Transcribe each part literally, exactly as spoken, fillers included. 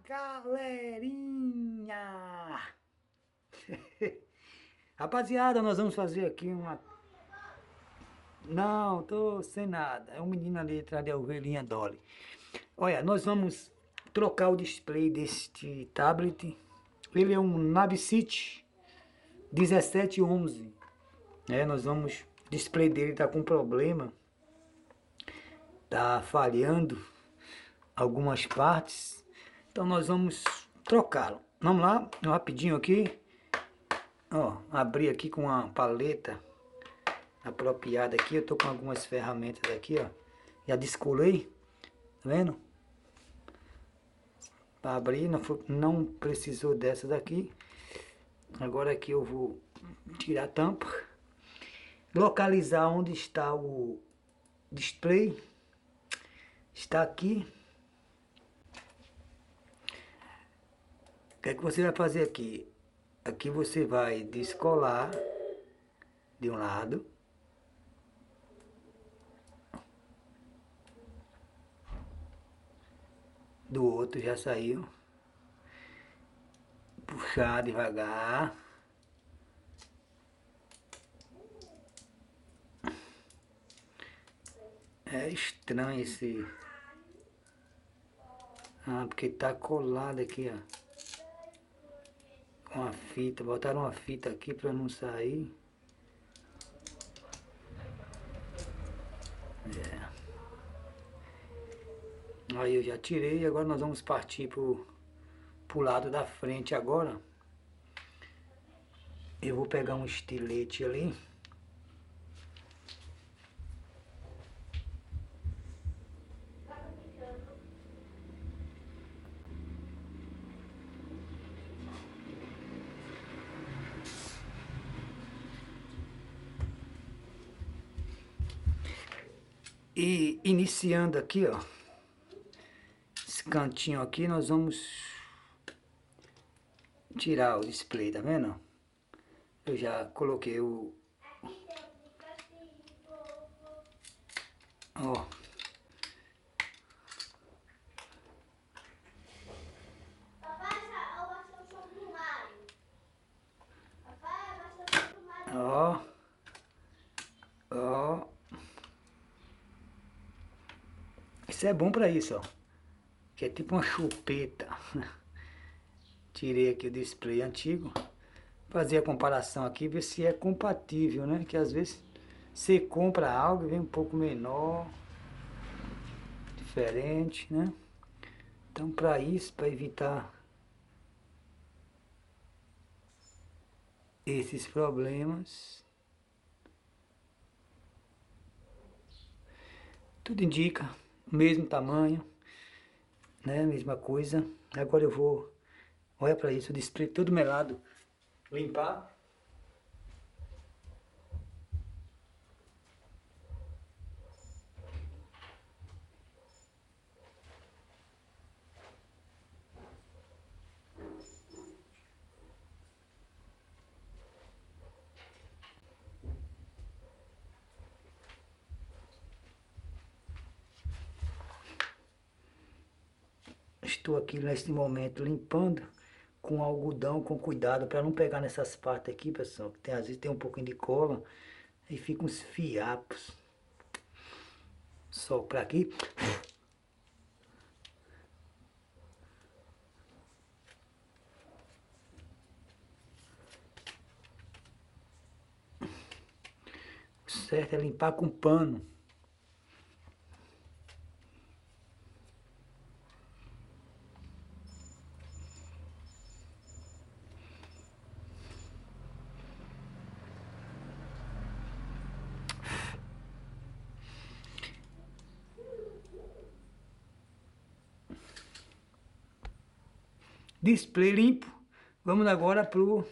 galerinha! Rapaziada, nós vamos fazer aqui uma... Não, tô sem nada. É um menino ali atrás da ovelhinha Dolly. Olha, nós vamos trocar o display deste tablet. Ele é um Navicit dezessete onze. É, nós vamos... O display dele tá com problema. Tá falhando algumas partes. Então nós vamos trocá-lo. Vamos lá, rapidinho aqui. Ó, abrir aqui com uma paleta apropriada aqui. Eu tô com algumas ferramentas aqui, ó. Já descolei, tá vendo? Para abrir, não, foi, não precisou dessa daqui. Agora aqui eu vou tirar a tampa. Localizar onde está o display. Está aqui. O que é que você vai fazer aqui? Aqui você vai descolar de um lado. Do outro já saiu. Puxar devagar. É estranho esse... Ah, porque tá colado aqui, ó. Com a fita. Botaram uma fita aqui pra não sair. É. Aí eu já tirei. Agora nós vamos partir pro, pro lado da frente agora. Eu vou pegar um estilete ali. E iniciando aqui, ó, esse cantinho aqui, nós vamos tirar o display, tá vendo? Eu já coloquei o... Ó. Ó. Ó. Isso é bom pra isso, ó. Que é tipo uma chupeta. Tirei aqui o display antigo. Fazer a comparação aqui, ver se é compatível, né? Que às vezes você compra algo e vem um pouco menor, diferente, né? Então para isso, para evitar esses problemas, tudo indica o mesmo tamanho, né? Mesma coisa. Agora eu vou, olha para isso, o display todo melado, limpar. Estou aqui nesse momento limpando com algodão, com cuidado, para não pegar nessas partes aqui, pessoal, que tem, às vezes tem um pouquinho de cola, e fica uns fiapos. Soprar aqui. O certo é limpar com pano. Display limpo. Vamos agora pro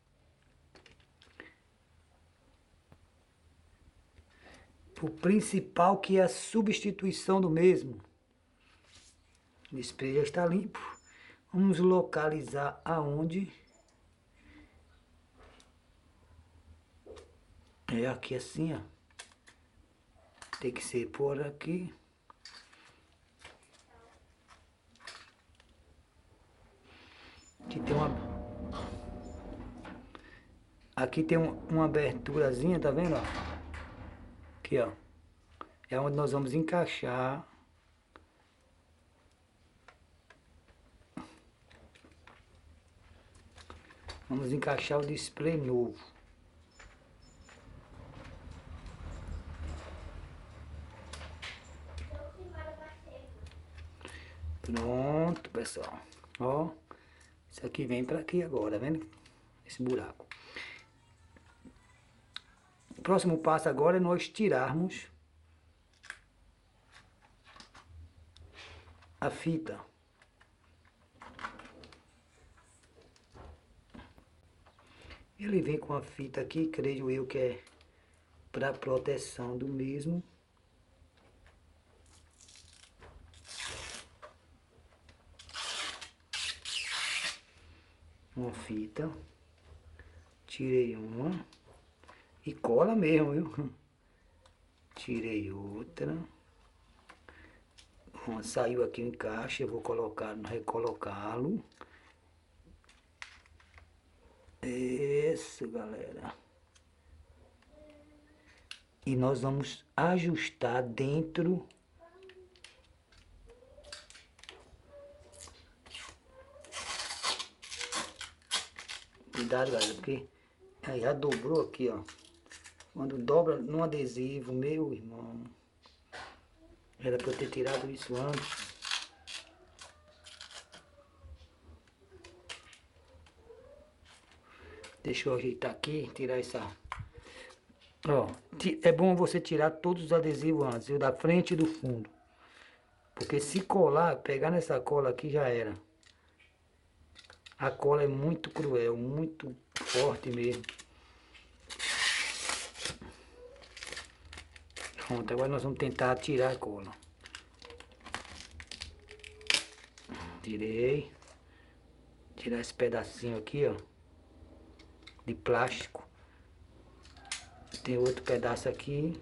o principal, que é a substituição do mesmo. O display já está limpo. Vamos localizar aonde. É aqui assim, ó. Tem que ser por aqui. Aqui tem um, uma aberturazinha, tá vendo, ó? Aqui, ó. É onde nós vamos encaixar. Vamos encaixar o display novo. Pronto, pessoal. Ó, isso aqui vem pra aqui agora, tá vendo? Esse buraco. O próximo passo agora é nós tirarmos a fita. Ele vem com a fita aqui, creio eu que é para proteção do mesmo. Uma fita. Tirei uma. E cola mesmo, viu? Tirei outra. Bom, saiu aqui o encaixe, eu vou colocar, recolocá-lo. Isso, galera. E nós vamos ajustar dentro. Cuidado, galera, porque aí já dobrou aqui, ó. Quando dobra no adesivo, meu irmão. Era pra eu ter tirado isso antes. Deixa eu ajeitar aqui, tirar essa... Ó, é bom você tirar todos os adesivos antes, o da frente e do fundo. Porque se colar, pegar nessa cola aqui já era. A cola é muito cruel, muito forte mesmo. Pronto, agora nós vamos tentar tirar a cola. Tirei. Tirar esse pedacinho aqui, ó. De plástico. Tem outro pedaço aqui.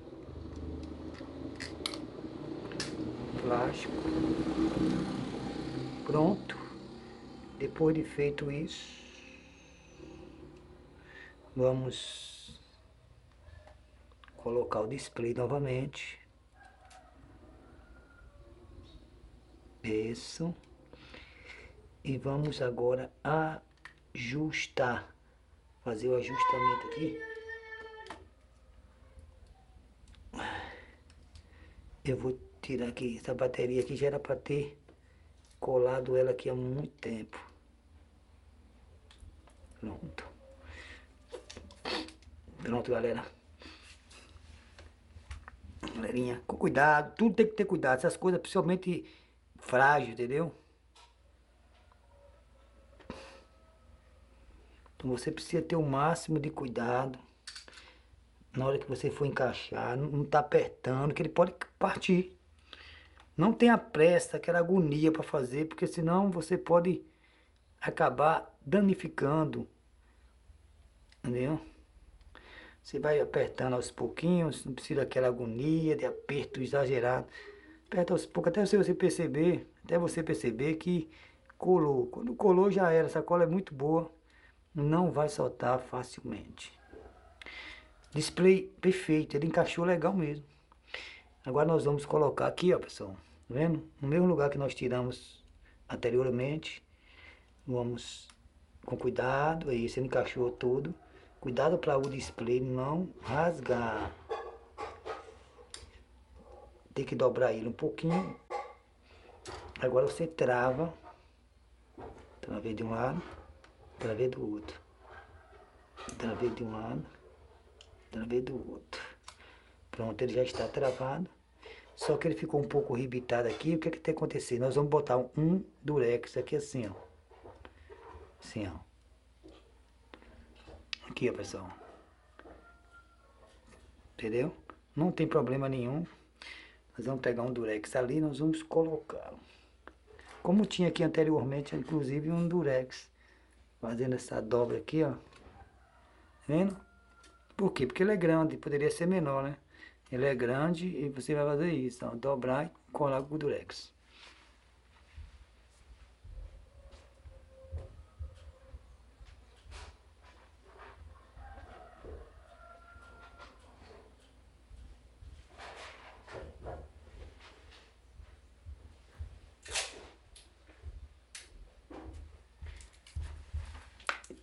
Plástico. Pronto. Depois de feito isso, vamos colocar o display novamente. Isso. E vamos agora ajustar. Fazer o ajustamento aqui. Eu vou tirar aqui, essa bateria aqui já era para ter colado ela aqui há muito tempo. Pronto. Pronto, galera. Galerinha, com cuidado, tudo tem que ter cuidado. Essas coisas principalmente frágeis, entendeu? Então você precisa ter o máximo de cuidado. Na hora que você for encaixar, não tá apertando, que ele pode partir. Não tenha pressa, aquela agonia para fazer, porque senão você pode acabar danificando. Entendeu? Você vai apertando aos pouquinhos, não precisa daquela agonia de aperto exagerado. Aperta aos poucos, até você perceber, até você perceber que colou. Quando colou já era, essa cola é muito boa, não vai soltar facilmente. Display perfeito, ele encaixou legal mesmo. Agora nós vamos colocar aqui, ó, pessoal, tá vendo? No mesmo lugar que nós tiramos anteriormente. Vamos com cuidado, aí você encaixou tudo. Cuidado para o display não rasgar. Tem que dobrar ele um pouquinho. Agora você trava. Travei de um lado, travei do outro. Travei de um lado, travei do outro. Pronto, ele já está travado. Só que ele ficou um pouco rebitado aqui. O que é que tem que acontecer? Nós vamos botar um durex aqui assim, ó. Assim, ó. Aqui, ó, pessoal. Entendeu? Não tem problema nenhum. Nós vamos pegar um durex ali e nós vamos colocá-lo. Como tinha aqui anteriormente, inclusive, um durex. Fazendo essa dobra aqui, ó. Tá vendo? Por quê? Porque ele é grande, poderia ser menor, né? Ele é grande e você vai fazer isso, ó. Dobrar e colar com o durex.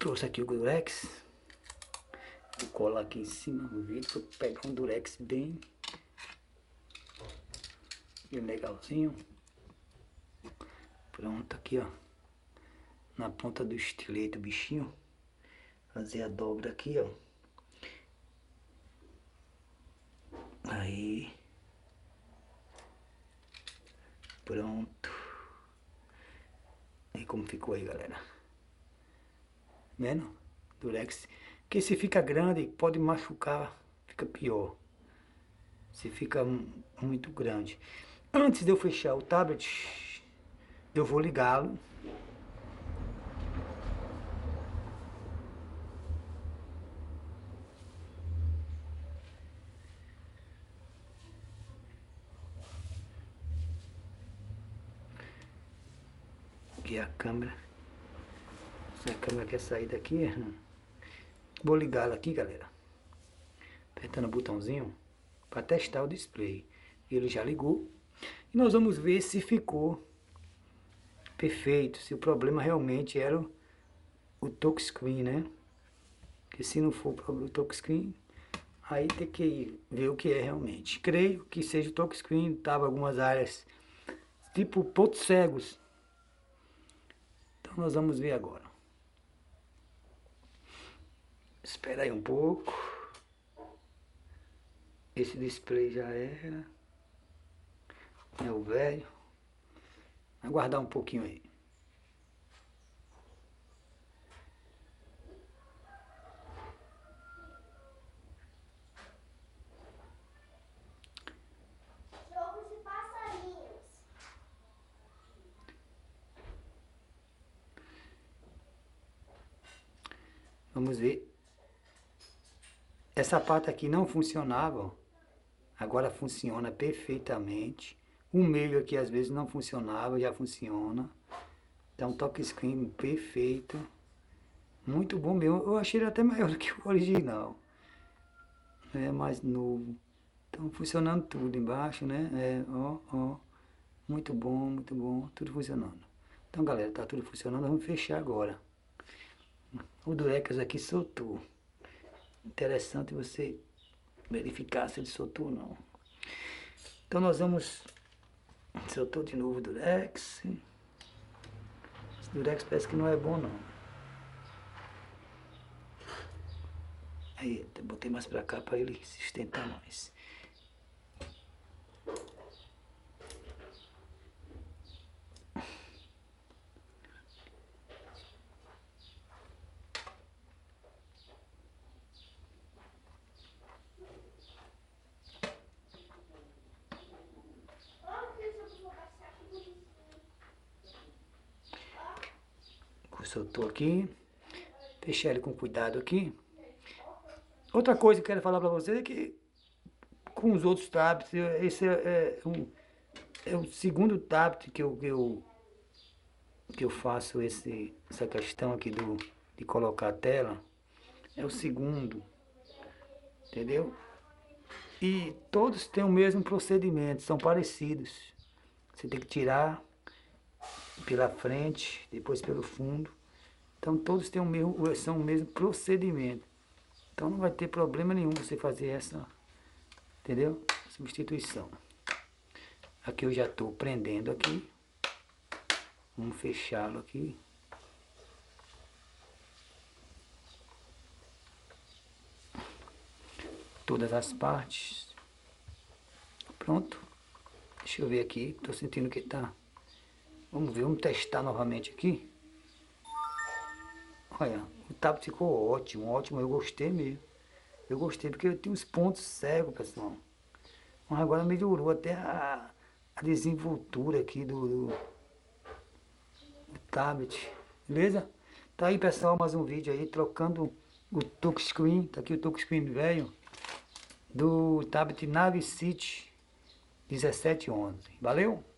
Trouxe aqui o Durex. Vou colar aqui em cima do vídeo para pegar um Durex bem, bem legalzinho. Pronto, aqui ó, na ponta do estilete, o bichinho. Fazer a dobra aqui ó. Aí. Pronto. E como ficou aí, galera? Vendo? Durex. Porque se fica grande, pode machucar, fica pior. Se fica muito grande. Antes de eu fechar o tablet, eu vou ligá-lo. Aqui é a câmera. Se a câmera quer sair daqui, vou ligá-la aqui, galera. Apertando o botãozinho para testar o display. Ele já ligou. E nós vamos ver se ficou perfeito. Se o problema realmente era o, o touchscreen, né? Porque se não for o touchscreen, aí tem que ver o que é realmente. Creio que seja o touchscreen. Tava algumas áreas tipo pontos cegos. Então nós vamos ver agora. Espera aí um pouco. Esse display já era. É o velho. Aguardar um pouquinho aí. Jogos de passarinhos. Vamos ver. Essa parte aqui não funcionava, ó. Agora funciona perfeitamente. O meio aqui às vezes não funcionava, já funciona. Então touchscreen perfeito. Muito bom mesmo. Eu achei ele até maior do que o original. É mais novo. Então funcionando tudo embaixo, né? É, ó, ó. Muito bom, muito bom. Tudo funcionando. Então galera, tá tudo funcionando. Vamos fechar agora. O Durex aqui soltou. Interessante você verificar se ele soltou ou não. Então nós vamos... Soltou de novo o Durex. Esse Durex parece que não é bom não. Aí, eu botei mais pra cá para ele se sustentar mais. Soltou aqui. Fechar ele com cuidado aqui. Outra coisa que eu quero falar pra vocês é que com os outros tablets, esse é, é, um, é o segundo tablet que eu, que eu, que eu faço esse, essa questão aqui do, de colocar a tela. É o segundo, entendeu? E todos têm o mesmo procedimento, são parecidos. Você tem que tirar pela frente, depois pelo fundo. Então todos têm o mesmo, são o mesmo procedimento. Então não vai ter problema nenhum você fazer essa, entendeu? Substituição. Aqui eu já estou prendendo aqui. Vamos fechá-lo aqui. Todas as partes. Pronto. Deixa eu ver aqui. Estou sentindo que está... Vamos ver, vamos testar novamente aqui. Olha, o tablet ficou ótimo, ótimo. Eu gostei mesmo. Eu gostei porque eu tinha uns pontos cegos, pessoal. Mas agora melhorou até a, a desenvoltura aqui do, do, do tablet. Beleza? Tá aí, pessoal, mais um vídeo aí trocando o touchscreen. Tá aqui o touchscreen velho do tablet Navicite dezessete onze. Valeu?